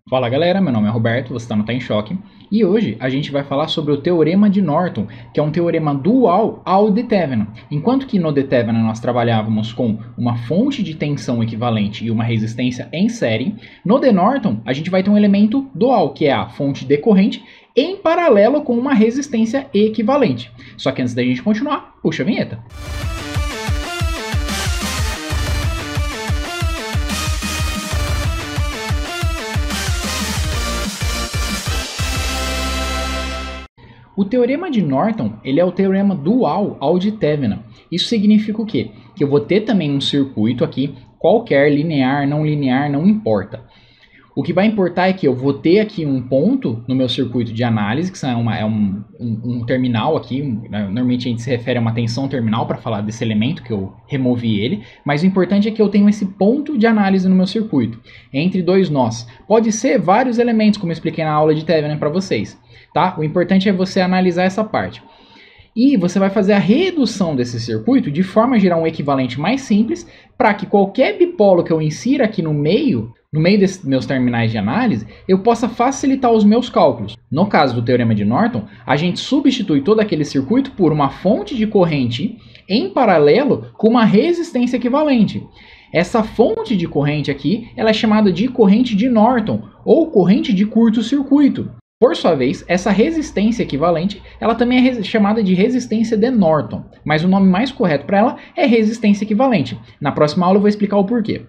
Fala galera, meu nome é Roberto, você está no Tá em Choque e hoje a gente vai falar sobre o Teorema de Norton, que é um teorema dual ao de Thevenin. Enquanto que no de Thevenin nós trabalhávamos com uma fonte de tensão equivalente e uma resistência em série, no de Norton a gente vai ter um elemento dual, que é a fonte decorrente em paralelo com uma resistência equivalente. Só que antes da gente continuar, puxa a vinheta. O teorema de Norton, ele é o teorema dual ao de Thevenin. Isso significa o quê? Que eu vou ter também um circuito aqui, qualquer, linear, não importa. O que vai importar é que eu vou ter aqui um ponto no meu circuito de análise, que é um terminal aqui, normalmente a gente se refere a uma tensão terminal para falar desse elemento que eu removi ele, mas o importante é que eu tenho esse ponto de análise no meu circuito, entre dois nós. Pode ser vários elementos, como eu expliquei na aula de Thevenin para vocês, tá? O importante é você analisar essa parte. E você vai fazer a redução desse circuito de forma a gerar um equivalente mais simples para que qualquer bipolo que eu insira aqui no meio desses meus terminais de análise, eu possa facilitar os meus cálculos. No caso do teorema de Norton, a gente substitui todo aquele circuito por uma fonte de corrente em paralelo com uma resistência equivalente. Essa fonte de corrente aqui, ela é chamada de corrente de Norton ou corrente de curto-circuito. Por sua vez, essa resistência equivalente, ela também é chamada de resistência de Norton, mas o nome mais correto para ela é resistência equivalente. Na próxima aula eu vou explicar o porquê.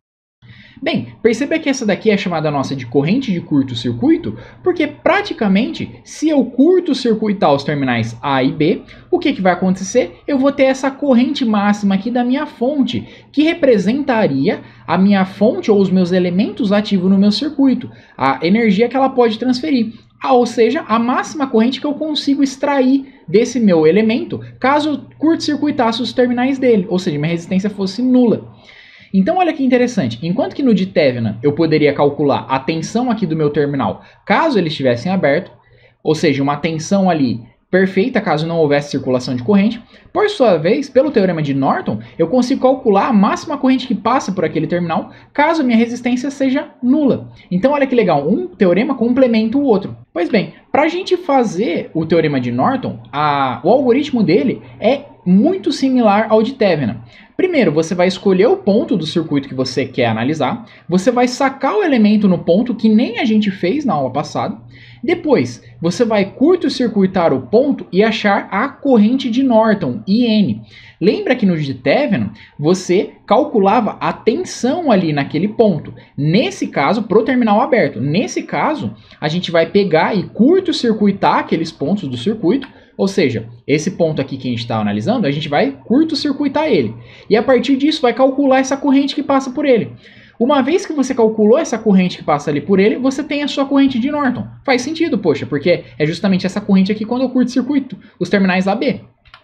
Bem, perceba que essa daqui é chamada nossa de corrente de curto-circuito, porque praticamente, se eu curto-circuitar os terminais A e B, o que vai acontecer? Eu vou ter essa corrente máxima aqui da minha fonte, que representaria a minha fonte ou os meus elementos ativos no meu circuito, a energia que ela pode transferir. Ou seja, a máxima corrente que eu consigo extrair desse meu elemento, caso eu curto-circuitasse os terminais dele, ou seja, minha resistência fosse nula. Então olha que interessante, enquanto que no de Thevenin eu poderia calcular a tensão aqui do meu terminal caso ele estivesse aberto, ou seja, uma tensão ali perfeita caso não houvesse circulação de corrente, por sua vez, pelo teorema de Norton, eu consigo calcular a máxima corrente que passa por aquele terminal caso a minha resistência seja nula. Então olha que legal, um teorema complementa o outro. Pois bem, para a gente fazer o teorema de Norton, o algoritmo dele é muito similar ao de Thevenin. Primeiro, você vai escolher o ponto do circuito que você quer analisar, você vai sacar o elemento no ponto que nem a gente fez na aula passada, depois você vai curto-circuitar o ponto e achar a corrente de Norton, IN. Lembra que no de Thevenin você calculava a tensão ali naquele ponto, nesse caso para o terminal aberto. Nesse caso, a gente vai pegar e curto-circuitar aqueles pontos do circuito, ou seja, esse ponto aqui que a gente está analisando, a gente vai curto-circuitar ele. E a partir disso vai calcular essa corrente que passa por ele. Uma vez que você calculou essa corrente que passa ali por ele, você tem a sua corrente de Norton. Faz sentido, poxa, porque é justamente essa corrente aqui quando eu curto-circuito os terminais AB.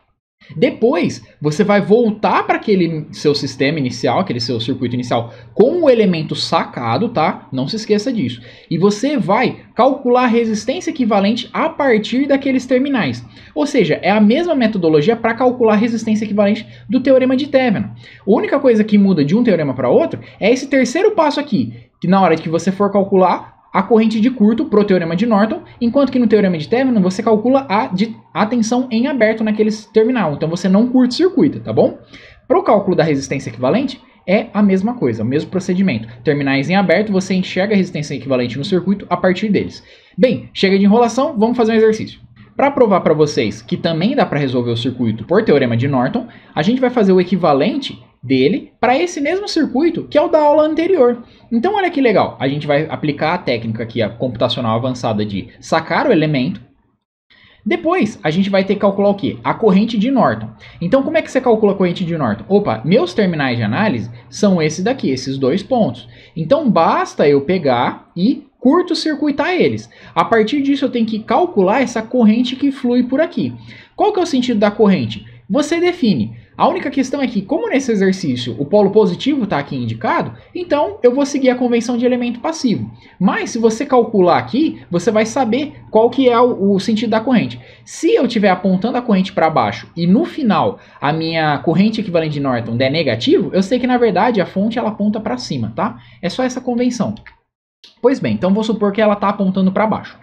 Depois, você vai voltar para aquele seu sistema inicial, aquele seu circuito inicial, com o elemento sacado, tá? Não se esqueça disso. E você vai calcular a resistência equivalente a partir daqueles terminais. Ou seja, é a mesma metodologia para calcular a resistência equivalente do teorema de Thevenin. A única coisa que muda de um teorema para outro é esse terceiro passo aqui, que na hora que você for calcular a corrente de curto para o teorema de Norton, enquanto que no teorema de Thevenin você calcula a tensão em aberto naquele terminal. Então você não curto-circuita, tá bom? Para o cálculo da resistência equivalente, é a mesma coisa, o mesmo procedimento. Terminais em aberto, você enxerga a resistência equivalente no circuito a partir deles. Bem, chega de enrolação, vamos fazer um exercício. Para provar para vocês que também dá para resolver o circuito por teorema de Norton, a gente vai fazer o equivalente dele para esse mesmo circuito que é o da aula anterior. Então olha que legal, a gente vai aplicar a técnica aqui, a computacional avançada de sacar o elemento. Depois a gente vai ter que calcular o quê? A corrente de Norton. Então como é que você calcula a corrente de Norton? Opa, meus terminais de análise são esses daqui, esses dois pontos. Então basta eu pegar e curto-circuitar eles. A partir disso eu tenho que calcular essa corrente que flui por aqui. Qual que é o sentido da corrente? Você define. A única questão é que, como nesse exercício o polo positivo está aqui indicado, então eu vou seguir a convenção de elemento passivo. Mas se você calcular aqui, você vai saber qual que é o sentido da corrente. Se eu estiver apontando a corrente para baixo e no final a minha corrente equivalente de Norton der negativo, eu sei que na verdade a fonte ela aponta para cima, tá? É só essa convenção. Pois bem, então vou supor que ela está apontando para baixo.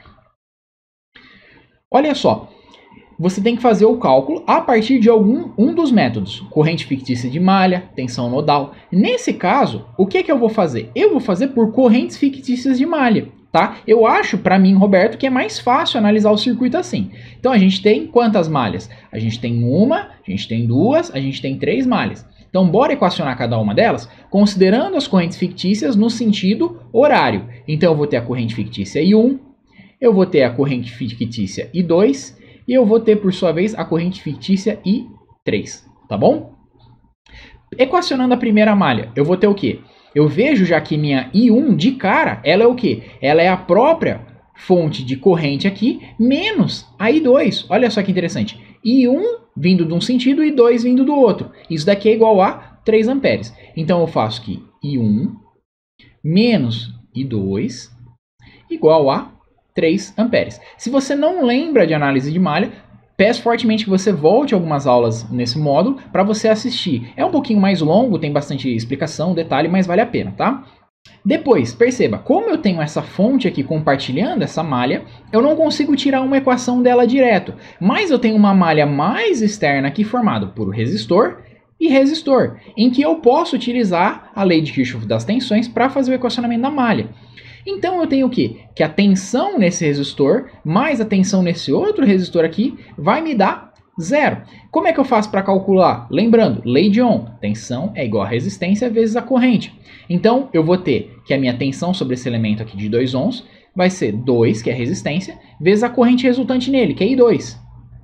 Olha só, você tem que fazer o cálculo a partir de um dos métodos, corrente fictícia de malha, tensão nodal. Nesse caso, o que eu vou fazer? Eu vou fazer por correntes fictícias de malha. Tá? Eu acho, para mim, Roberto, que é mais fácil analisar o circuito assim. Então, a gente tem quantas malhas? A gente tem uma, a gente tem duas, a gente tem 3 malhas. Então, bora equacionar cada uma delas, considerando as correntes fictícias no sentido horário. Então, eu vou ter a corrente fictícia I1, eu vou ter a corrente fictícia I2, e eu vou ter, por sua vez, a corrente fictícia I3, tá bom? Equacionando a primeira malha, eu vou ter o quê? Eu vejo já que minha I1 de cara, ela é o quê? Ela é a própria fonte de corrente aqui, menos a I2. Olha só que interessante. I1 vindo de um sentido e I2 vindo do outro. Isso daqui é igual a 3 amperes. Então eu faço que I1 menos I2 igual a 3 amperes. Se você não lembra de análise de malha, peço fortemente que você volte algumas aulas nesse módulo para você assistir. É um pouquinho mais longo, tem bastante explicação, detalhe, mas vale a pena, tá? Depois, perceba, como eu tenho essa fonte aqui compartilhando essa malha, eu não consigo tirar uma equação dela direto, mas eu tenho uma malha mais externa aqui formada por resistor e resistor, em que eu posso utilizar a lei de Kirchhoff das tensões para fazer o equacionamento da malha. Então eu tenho o quê? Que a tensão nesse resistor mais a tensão nesse outro resistor aqui vai me dar 0. Como é que eu faço para calcular? Lembrando, lei de Ohm, tensão é igual a resistência vezes a corrente. Então eu vou ter que a minha tensão sobre esse elemento aqui de 2 ohms vai ser 2, que é a resistência, vezes a corrente resultante nele, que é I2.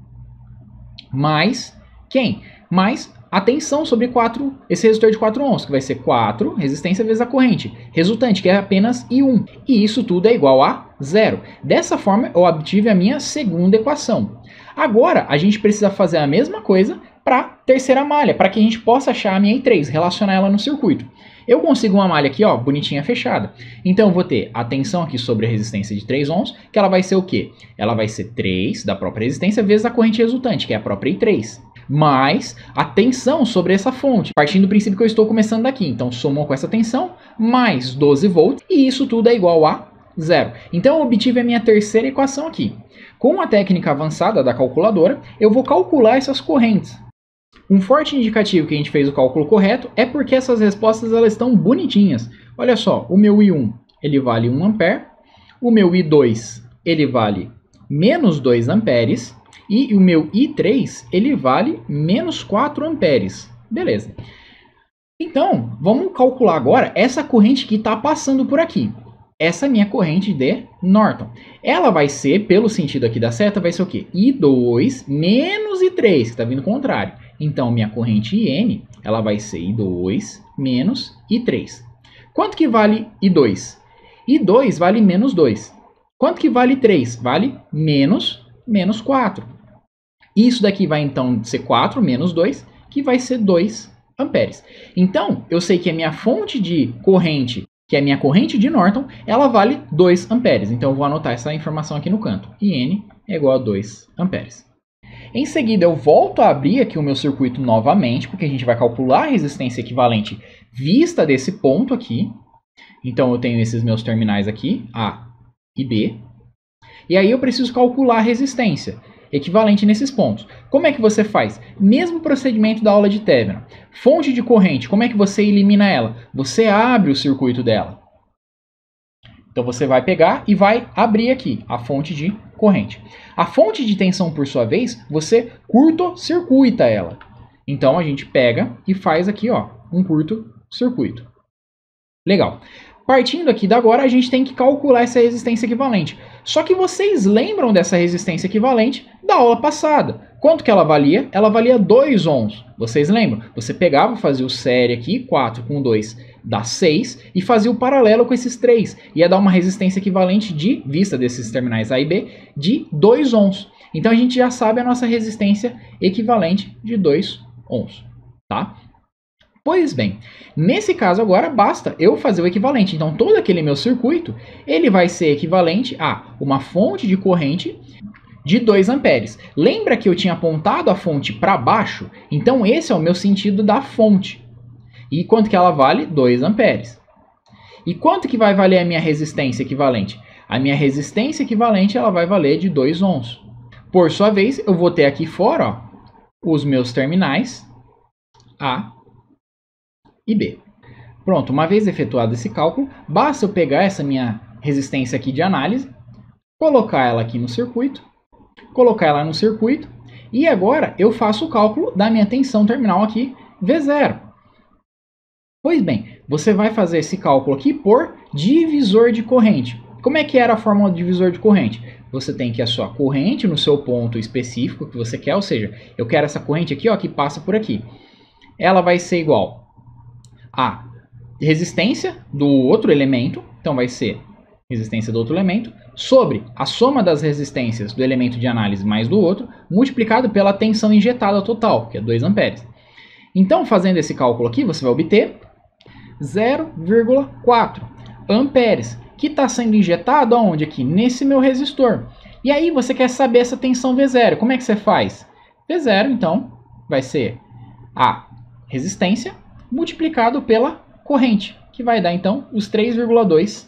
Mais quem? Mais a tensão sobre esse resistor de 4 ohms, que vai ser 4, resistência vezes a corrente resultante, que é apenas I1. E isso tudo é igual a 0. Dessa forma, eu obtive a minha segunda equação. Agora, a gente precisa fazer a mesma coisa para a terceira malha, para que a gente possa achar a minha I3, relacionar ela no circuito. Eu consigo uma malha aqui, ó, bonitinha, fechada. Então, eu vou ter a tensão aqui sobre a resistência de 3 ohms, que ela vai ser o quê? Ela vai ser 3 da própria resistência vezes a corrente resultante, que é a própria I3. Mais a tensão sobre essa fonte, partindo do princípio que eu estou começando daqui. Então, somou com essa tensão, mais 12 volts, e isso tudo é igual a 0. Então, eu obtive a minha terceira equação aqui. Com a técnica avançada da calculadora, eu vou calcular essas correntes. Um forte indicativo que a gente fez o cálculo correto é porque essas respostas elas estão bonitinhas. Olha só, o meu I1 ele vale 1 ampere, o meu I2 ele vale menos 2 amperes, e o meu I3, ele vale menos 4 amperes. Beleza. Então, vamos calcular agora essa corrente que está passando por aqui. Essa é a minha corrente de Norton. Ela vai ser, pelo sentido aqui da seta, vai ser o quê? I2 menos I3, que está vindo ao contrário. Então, minha corrente IN, ela vai ser I2 menos I3. Quanto que vale I2? I2 vale menos 2. Quanto que vale I3? Vale menos 4. Isso daqui vai então ser 4 menos 2, que vai ser 2 amperes. Então, eu sei que a minha fonte de corrente, que é a minha corrente de Norton, ela vale 2 amperes. Então, eu vou anotar essa informação aqui no canto. IN é igual a 2 amperes. Em seguida, eu volto a abrir aqui o meu circuito novamente, porque a gente vai calcular a resistência equivalente vista desse ponto aqui. Então, eu tenho esses meus terminais aqui, A e B. E aí, eu preciso calcular a resistência equivalente nesses pontos. Como é que você faz? Mesmo procedimento da aula de Thevenin. Fonte de corrente, como é que você elimina ela? Você abre o circuito dela. Então você vai pegar e vai abrir aqui a fonte de corrente. A fonte de tensão, por sua vez, você curto-circuita ela. Então a gente pega e faz aqui, ó, um curto-circuito. Legal. Partindo aqui da agora, a gente tem que calcular essa resistência equivalente. Só que vocês lembram dessa resistência equivalente da aula passada. Quanto que ela valia? Ela valia 2 ohms. Vocês lembram? Você pegava, fazia o série aqui, 4 com 2 dá 6, e fazia o paralelo com esses 3. Ia dar uma resistência equivalente de, vista desses terminais A e B, de 2 ohms. Então a gente já sabe a nossa resistência equivalente de 2 ohms. Tá? Pois bem, nesse caso agora basta eu fazer o equivalente. Então todo aquele meu circuito, ele vai ser equivalente a uma fonte de corrente de 2 amperes. Lembra que eu tinha apontado a fonte para baixo? Então esse é o meu sentido da fonte. E quanto que ela vale? 2 amperes. E quanto que vai valer a minha resistência equivalente? A minha resistência equivalente ela vai valer de 2 ohms. Por sua vez, eu vou ter aqui fora ó, os meus terminais A e B. Pronto, uma vez efetuado esse cálculo, basta eu pegar essa minha resistência aqui de análise, colocar ela aqui no circuito, e agora eu faço o cálculo da minha tensão terminal aqui, V0. Pois bem, você vai fazer esse cálculo aqui por divisor de corrente. Como é que era a fórmula do divisor de corrente? Você tem que a sua corrente no seu ponto específico que você quer, ou seja, eu quero essa corrente aqui ó, que passa por aqui. Ela vai ser igual a resistência do outro elemento, então vai ser resistência do outro elemento, sobre a soma das resistências do elemento de análise mais do outro, multiplicado pela tensão injetada total, que é 2 amperes. Então, fazendo esse cálculo aqui, você vai obter 0,4 amperes, que está sendo injetado aonde aqui? Nesse meu resistor. E aí você quer saber essa tensão V0. Como é que você faz? V0, então, vai ser a resistência multiplicado pela corrente, que vai dar, então, os 3,2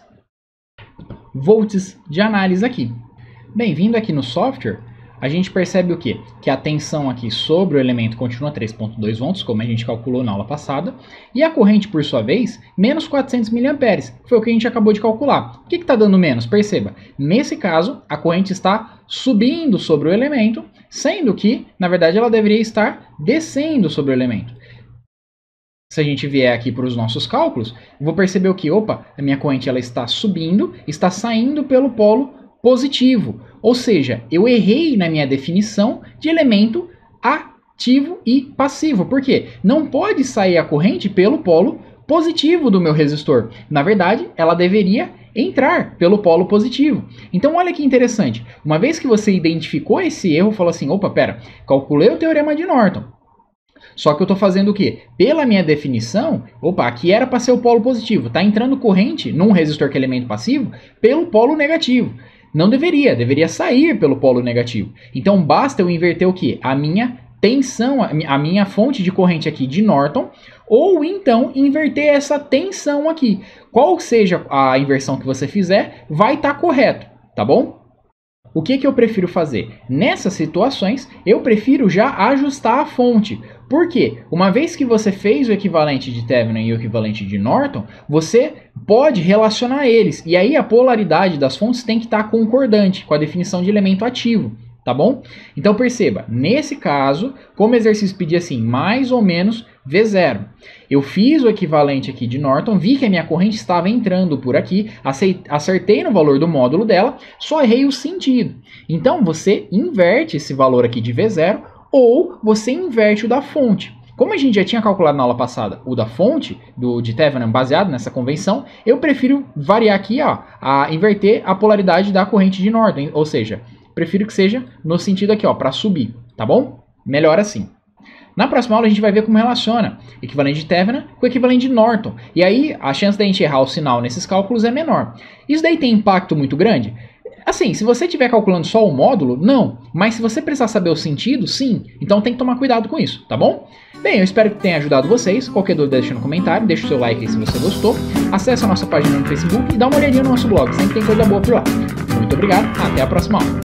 volts de análise aqui. Bem-vindo aqui no software, a gente percebe o quê? Que a tensão aqui sobre o elemento continua 3,2 volts, como a gente calculou na aula passada, e a corrente, por sua vez, menos 400 mA, foi o que a gente acabou de calcular. O que está dando menos? Perceba, nesse caso, a corrente está subindo sobre o elemento, sendo que, na verdade, ela deveria estar descendo sobre o elemento. Se a gente vier aqui para os nossos cálculos, vou perceber o que? Opa, a minha corrente ela está subindo, está saindo pelo polo positivo. Ou seja, eu errei na minha definição de elemento ativo e passivo. Por quê? Não pode sair a corrente pelo polo positivo do meu resistor. Na verdade, ela deveria entrar pelo polo positivo. Então, olha que interessante. Uma vez que você identificou esse erro, falou assim, opa, pera, calculei o teorema de Norton. Só que eu estou fazendo o quê? Pela minha definição, opa, aqui era para ser o polo positivo. Está entrando corrente num resistor que é elemento passivo pelo polo negativo. Não deveria, deveria sair pelo polo negativo. Então basta eu inverter o quê? A minha tensão, a minha fonte de corrente aqui de Norton, ou então inverter essa tensão aqui. Qual seja a inversão que você fizer, vai estar correto, tá bom? O que eu prefiro fazer? Nessas situações, eu prefiro já ajustar a fonte. Por quê? Uma vez que você fez o equivalente de Thevenin e o equivalente de Norton, você pode relacionar eles. E aí a polaridade das fontes tem que estar concordante com a definição de elemento ativo. Tá bom? Então perceba, nesse caso, como o exercício pedia assim, mais ou menos V0. Eu fiz o equivalente aqui de Norton, vi que a minha corrente estava entrando por aqui, acertei no valor do módulo dela, só errei o sentido. Então você inverte esse valor aqui de V0 ou você inverte o da fonte. Como a gente já tinha calculado na aula passada o da fonte, de Thevenin baseado nessa convenção, eu prefiro variar aqui, ó, a inverter a polaridade da corrente de Norton, ou seja, prefiro que seja no sentido aqui, ó, para subir, tá bom? Melhor assim. Na próxima aula a gente vai ver como relaciona equivalente de Thevenin com o equivalente de Norton. E aí a chance da gente errar o sinal nesses cálculos é menor. Isso daí tem impacto muito grande? Assim, se você estiver calculando só o módulo, não. Mas se você precisar saber o sentido, sim. Então tem que tomar cuidado com isso, tá bom? Bem, eu espero que tenha ajudado vocês. Qualquer dúvida deixa no comentário, deixa o seu like aí se você gostou. Acesse a nossa página no Facebook e dá uma olhadinha no nosso blog, sempre tem coisa boa por lá. Muito obrigado, até a próxima aula.